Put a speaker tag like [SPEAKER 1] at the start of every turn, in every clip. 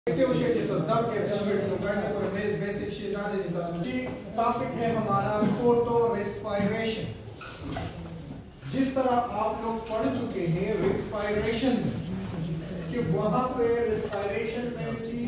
[SPEAKER 1] Topic है हमारा photo respiration. जिस तरह आप लोग पढ़ चुके हैं रेस्पिरेशन कि वहां पे रेस्पिरेशन में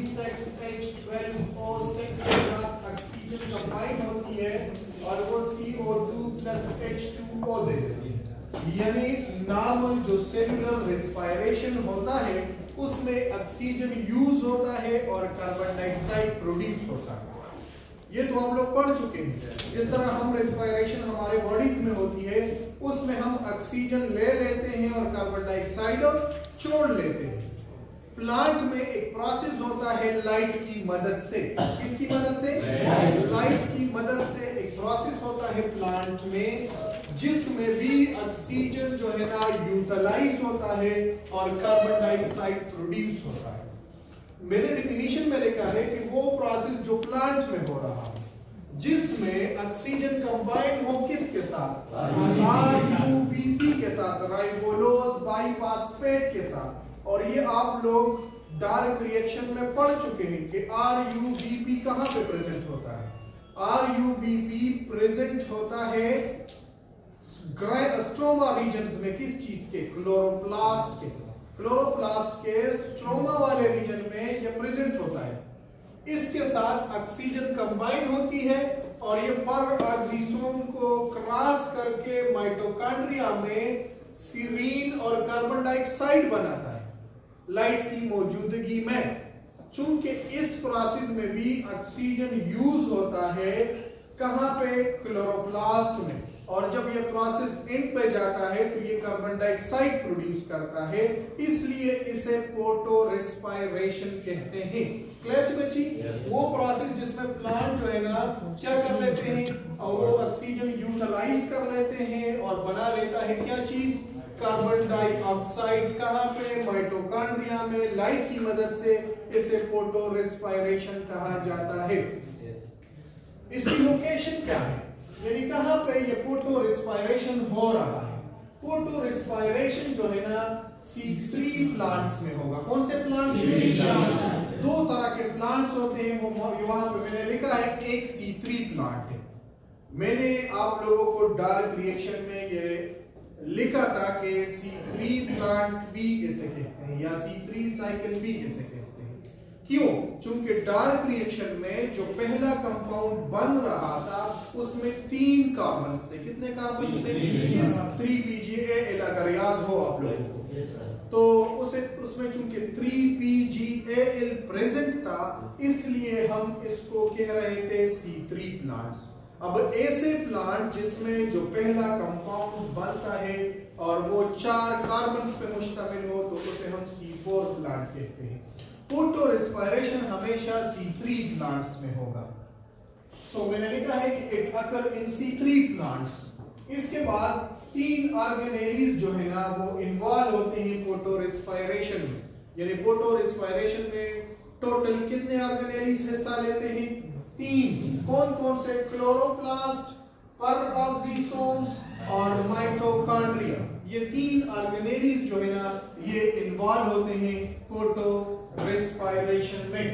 [SPEAKER 1] C6H12O6 के साथ ऑक्सीजन कंबाइन होती है और वो CO2 प्लस H2O दे देती है। यानी नॉर्मल जो सेलुलर रेस्पिरेशन होता है उसमें ऑक्सीजन यूज होता है और कार्बन डाइऑक्साइड प्रोड्यूस होता है। ये तो हम लोग पढ़ चुके हैं। जिस तरह हम रेस्पिरेशन हमारे बॉडीज में होती है उसमें हम ऑक्सीजन ले लेते हैं और कार्बन डाइऑक्साइड छोड़ लेते हैं। प्लांट में एक प्रोसेस होता है लाइट की मदद से। किसकी मदद से? लाइट की मदद से एक प्रोसेस होता है प्लांट में जिसमें भी ऑक्सीजन जो है ना यूटिलाइज होता है और कार्बन डाइऑक्साइड प्रोड्यूस होता है। मेरे डेफिनेशन में लिखा है कि वो प्रोसेस जो प्लांट में हो रहा है जिसमें ऑक्सीजन कंबाइन हो किसके साथ? RUBP के साथ, राइबोलोज बाइफॉस्फेट के साथ। और ये आप लोग डार्क रिएक्शन में पढ़ चुके हैं कि RUBP कहां पे प्रेजेंट होता है। RUBP प्रेजेंट होता है स्ट्रोमा रीजन्स में। किस चीज के? क्लोरोप्लास्ट के। क्लोरोप्लास्ट के स्ट्रोमा वाले रीजन में ये प्रेजेंट होता है। इसके साथ ऑक्सीजन कंबाइन होती है और ये पर ऑक्सीजोम को क्रॉस करके माइटोकॉन्ड्रिया में सीरीन और कार्बन डाइऑक्साइड बनाता है लाइट की मौजूदगी में। चूंकि इस प्रोसेस में भी ऑक्सीजन यूज होता है कहां पे? क्लोरोप्लास्ट में। और जब ये प्रोसेस एंड पे जाता है तो ये कार्बन डाइऑक्साइड प्रोड्यूस करता है, इसलिए इसे फोटो रेस्पिरेशन कहते हैं। क्लियर से बच्ची? वो प्रोसेस जिसमें प्लांट जो है ना क्या कर लेते हैं और वो ऑक्सीजन यूटिलाइज कर लेते हैं और बना लेता है क्या चीज? Carbon dioxide. कहां पे? माइटोकॉन्ड्रिया में लाइट की मदद से। इसे फोटो रेस्पिरेशन कहा जाता है। इसकी लोकेशन क्या है? यानी कहां पे ये फोटो रेस्पिरेशन हो रहा है? फोटो रेस्पिरेशन जो है ना C3 प्लांट्स में होगा। कौन से प्लांट्स? दो तरह के प्लांट्स होते हैं वो वहां पे मैंने लिखा है। एक C3 प्लांट है। मैंने आप लोगों को डार्क रिएक्शन में ये लिखा था कि C3 प्लांट भी इसे कहते हैं या C3 साइकिल भी इसे कहते हैं। क्यों? चूंकि डार्क रिएक्शन में जो पहला कंपाउंड बन रहा था उसमें 3 कार्बन थे। कितने कार्बन थे? 3PGAL अगर याद हो आप लोगों को तो उसमें चूंकि 3PGAL प्रेजेंट था इसलिए हम इसको कह रहे थे C3 प्लांट्स। अब ऐसे प्लांट जिसमें जो पहला कंपाउंड बनता है और वो 4 कार्बन पे मुश्तमिल हो तो उसे हम C4 प्लांट कहते हैं। फोटो रेस्पिरेशन हमेशा C3 प्लांट्स में होगा। तो मैंने लिखा है कि it occur in C3 plants. इसके बाद 3 ऑर्गेनेलीज जो है ना वो इन्वॉल्व होते हैं फोटो रेस्पिरेशन में। यानी फोटो रेस्पिरेशन में टोटल कितने ऑर्गेनेलीज हिस्सा लेते हैं? 3। कौन कौन से? क्लोरोप्लास्ट, परऑक्सीसोम्स और माइटोकॉन्ड्रिया। ये 3 ऑर्गेनेलीज जो है ना ये इन्वॉल्व होते हैं फोटो रेस्पिरेशन में।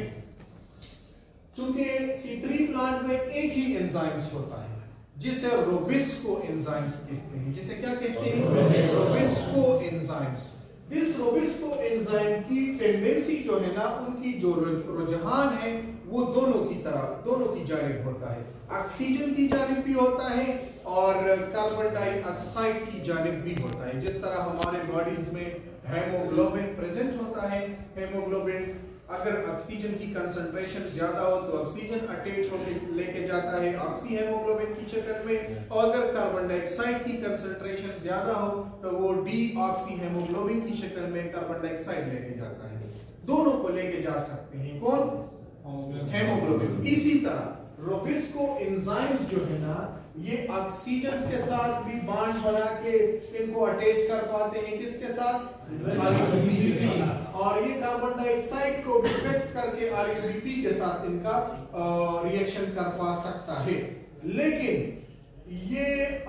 [SPEAKER 1] चूंकि C3 प्लांट में एक ही एंजाइम्स होता है जिसे रोबिस्को एंजाइम्स कहते हैं। जिसे क्या कहते हैं? Rubisco enzymes. इस रोबिस्को एंजाइम की टेंडेंसी जो है ना उनकी जो रुझान है वो दोनों की जानिब होता है। ऑक्सीजन की जानिब भी होता है और कार्बन डाइऑक्साइड की जानिब भी होता है। जिस तरह हमारे बॉडीज में हेमोग्लोबिन प्रेजेंट होता है। हेमोग्लोबिन अगर ऑक्सीजन की कंसंट्रेशन ज्यादा हो तो ऑक्सीजन अटैच होकर लेके जाता है ऑक्सी हेमोग्लोबिन की शक्ल में, और अगर कार्बन डाइऑक्साइड की कंसंट्रेशन ज्यादा हो तो वो डीऑक्सी हेमोग्लोबिन की शक्ल में कार्बन डाइऑक्साइड लेके जाता है। दोनों को लेके जा सकते हैं। कौन? हेमोग्लोबिन। इसी तरह रोबिस्को एंजाइम्स जो है ना ये ऑक्सीजन के साथ भी बॉन्ड बना के इनको अटैच कर पाते हैं। किसके साथ? RUBP के साथ। और ये कार्बन डाइऑक्साइड को भी मिक्स करके RUBP के साथ इनका रिएक्शन कर पा सकता है। लेकिन ये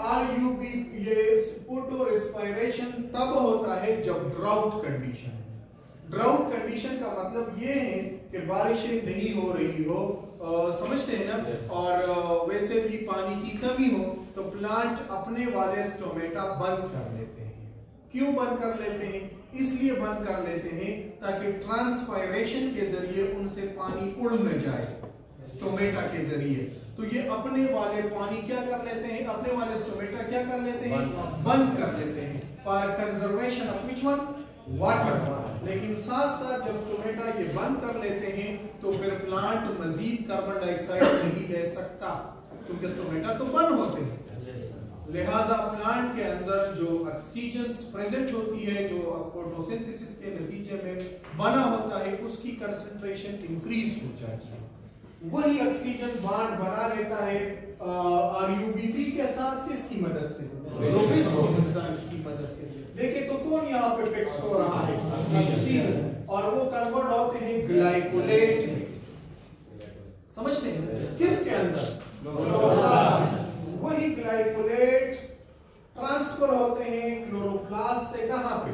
[SPEAKER 1] फोटो रेस्पिरेशन तब होता है जब ड्राउट कंडीशन। ड्राउट कंडीशन का मतलब ये है कि बारिशें नहीं हो रही हो, समझते हैं ना, और वैसे भी पानी की कमी हो, तो प्लांट अपने वाले स्टोमेटा बंद कर लेते हैं। क्यों बंद कर लेते हैं? इसलिए बंद कर लेते हैं ताकि ट्रांसपायरेशन के जरिए उनसे पानी उड़ न जाए स्टोमेटा के जरिए। तो ये अपने वाले पानी क्या कर लेते हैं, अपने वाले स्टोमेटा क्या कर लेते हैं, बंद कर लेते हैं, for conservation of which one, water. लेकिन साथ साथ जब स्टोमेटा ये बंद कर लेते हैं तो फिर प्लांट मजीद कार्बन डाइऑक्साइड नहीं ले सकता, क्योंकि स्टोमेटा तो बंद होते हैं। लिहाजा प्लांट के अंदर जो ऑक्सीजन प्रेजेंट होती है, जो फोटोसिंथेसिस के नतीजे में बना होता है, उसकी कंसंट्रेशन इंक्रीज हो जाती है। वही ऑक्सीजन बॉन्ड बना लेता है RUBP के साथ, किसकी मदद से, की मदद से। देखिए तो कौन यहाँ पे फिक्स हो रहा है, ऑक्सीजन, और वो कन्वर्ट होते हैं ग्लाइकोलेट में, समझते हैं, किसके अंदर, क्लोरोप्लास्ट। वही ग्लाइकोलेट ट्रांसफर होते हैं क्लोरोप्लास्ट से कहां पे,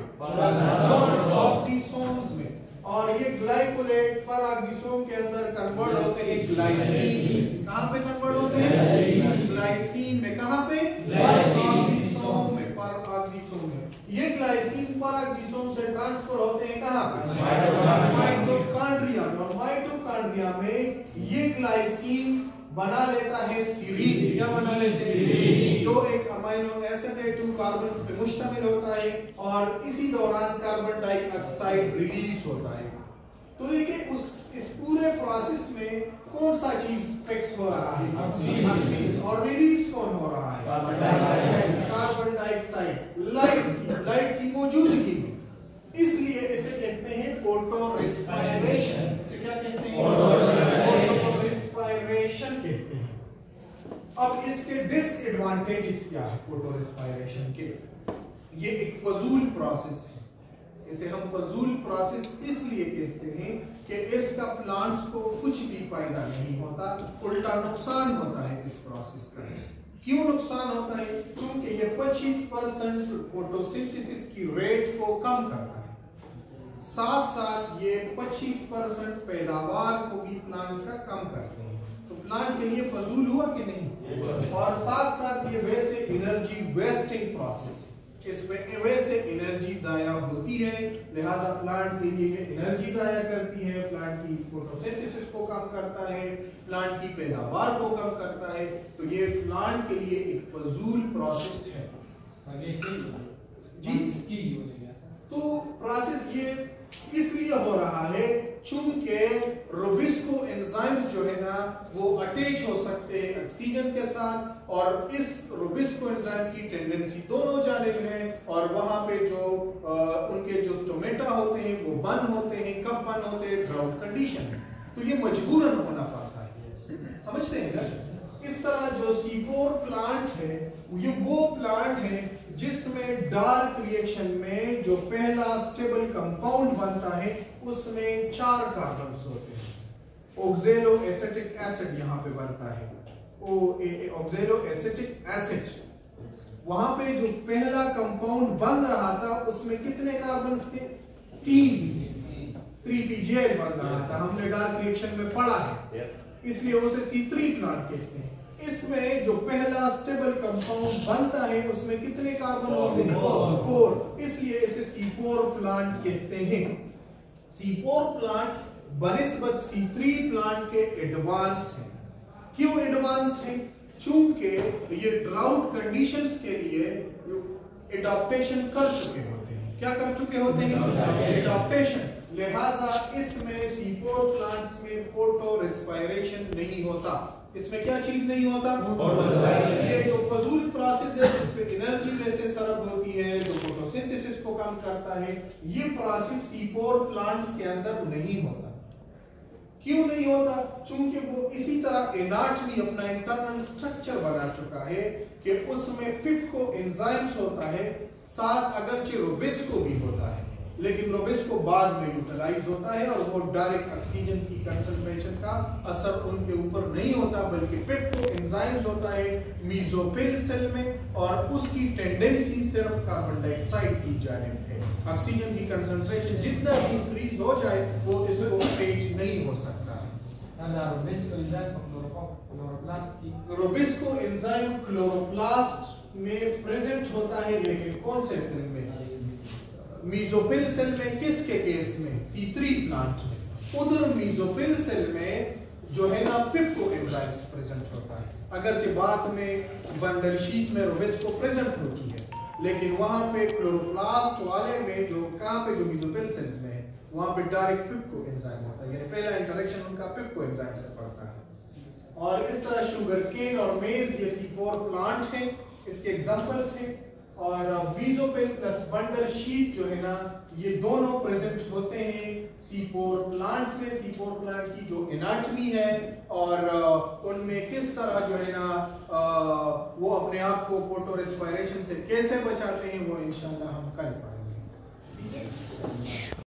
[SPEAKER 1] ऑक्सीसोम्स में, और ये ग्लाइकोलेट पर ऑक्सीसोम के अंदर कन्वर्ट होते हैं ग्लाइसिन। कहां पे कन्वर्ट होते हैं, ग्लाइसिन में। कहां पे, ऑक्सीसोम में, पर ऑक्सीसोम में। ये ग्लाइसिन पर ऑक्सीसोम से ट्रांसफर होते हैं कहां पे, माइटोकॉन्ड्रिया में, और माइटोकॉन्ड्रिया में ये ग्लाइसिन बना लेता है सीरीन। क्या बना लेते हैं, जो एक अमीनो एसिड है, 2 कार्बन पे मुश्तमिल होता है, और इसी दौरान कार्बन डाइऑक्साइड रिलीज होता है। तो ये इस पूरे प्रोसेस में कौन सा चीज फिक्स हो रहा है, और रिलीज कौन हो रहा है, कार्बन डाइऑक्साइड, लाइट की मौजूदगी में। इसलिए इसे कहते हैं फोटो रेस्पायरेशन। इसे क्या कहते हैं, फोटो रेस्पायरेशन कहते हैं। अब इसके डिसएडवांटेजेस क्या है फोटो रेस्पायरेशन के? ये एक फजूल प्रोसेस है। इसे हम फजूल प्रोसेस इसलिए कहते हैं कि इसका प्लांट्स को कुछ भी फायदा नहीं होता, उल्टा नुकसान होता है इस प्रोसेस का। क्यों नुकसान होता है? क्योंकि ये 25% फोटोसिंथेसिस की रेट को कम करता है, साथ साथ ये 25% पैदावार को भी प्लांट्स का कम करते हैं। तो प्लांट के लिए फजूल हुआ कि नहीं? और साथ साथ ये वैसे एनर्जी वेस्टिंग प्रोसेस है, इसमें वैसे एनर्जी जाया होती है, लिहाजा प्लांट के लिए ये एनर्जी जाया करती है, प्लांट की फोटोसिंथेसिस को कम करता है, प्लांट की पैदावार को कम करता है। तो ये प्लांट के लिए एक फजूल प्रोसेस है जी। तो प्रोसेस ये इसलिए हो रहा है चूंकि रोबिस्को एंजाइम्स जो है ना वो अटैच हो सकते हैं ऑक्सीजन के साथ, और इस रोबिस्को एंजाइम की टेंडेंसी दोनों जानिब है, और वहां पे जो उनके जो स्टोमेटा होते हैं वो बंद होते हैं। कब बंद होते हैं? ड्राउट कंडीशन में। तो ये मजबूरन होना पड़ता है, समझते हैं ना। इस तरह जो C4 प्लांट है, ये वो प्लांट है जिसमें डार्क रिएक्शन में जो पहला स्टेबल कंपाउंड बनता है उसमें 4 कार्बन्स होते हैं। ऑक्सैलो एसिटिक एसिड यहाँ पे बनता है, ऑक्सैलो एसिटिक एसिड। वहां पे जो पहला कंपाउंड बन रहा था उसमें कितने कार्बन्स थे? 3PGL बन रहा था, हमने डार्क रिएक्शन में पढ़ा है, इसलिए उसे C3 प्लांट कहते हैं। इसमें जो पहला स्टेबल कंपाउंड बनता है उसमें कितने कार्बन होते हैं? 4, इसलिए इसे C4 प्लांट कहते हैं। C4 प्लांट बनिस्बत C3 प्लांट के एडवांस है। क्यों एडवांस है? चूंकि ये ड्राउट कंडीशंस के लिए एडॉप्टेशन कर चुके होते हैं। क्या कर चुके होते हैं? एडॉप्टेशन। लिहाजा इसमें C4 प्लांट्स में फोटो रेस्पायरेशन नहीं होता। इसमें क्या चीज नहीं होता? ये जो फजूल प्रोसेस है जिसमें एनर्जी वैसे सरब होती है, जो फोटोसिंथेसिस को कम करता है, ये प्रोसेस C4 प्लांट्स के अंदर नहीं होता। क्यों नहीं होता? चूंकि वो इसी तरह एनाटमी अपना इंटरनल स्ट्रक्चर बना चुका है कि उसमें पिप्को एंजाइम्स होता है, साथ अगरचे रोबिस्को भी होता है। लेकिन रोबिस्को बाद में यूटिलाइज होता है और वो डायरेक्ट ऑक्सीजन की कंसंट्रेशन का असर उनके ऊपर नहीं होता, बल्कि पेप्टो एंजाइम्स होता है मेसोफिल सेल में और उसकी टेंडेंसी सिर्फ कार्बन डाइऑक्साइड की जानिब है। ऑक्सीजन की कंसंट्रेशन जितना भी इंक्रीज हो जाए वो इसको पेच नहीं हो सकता। रोबिस्को एंजाइम क्लोरोप्लास्ट में प्रेजेंट होता है, लेकिन कौन से सेल में? मेसोफिल सेल में। किसके केस में? C3 प्लांट में। उधर मेसोफिल सेल में जो है ना पिप्को एंजाइम्स प्रेजेंट होता है। अगरचे बाद में बंडल शीट में रोबिस्को प्रेजेंट होती है, लेकिन वहां पे क्लोरोप्लास्ट वाले में जो कहां पे, जो मेसोफिल सेल्स में है, वहां पे डायरेक्ट पिप्को एंजाइम होता है, यानी पहला इंटरेक्शन उनका पिप्को एंजाइम से पड़ता है। और इस तरह शुगर केन और मेज ये C4 प्लांट हैं, इसके एग्जांपल्स हैं। और मेसोफिल प्लस बंडल शीट जो है ना, ये दोनों प्रेजेंट होते हैं C4 प्लांट्स में। C4 प्लांट की जो एनाटॉमी है और उनमें किस तरह जो है ना वो अपने आप को फोटो रेस्पिरेशन से कैसे बचाते हैं, वो इंशाल्लाह हम कल पढ़ेंगे। ठीक है।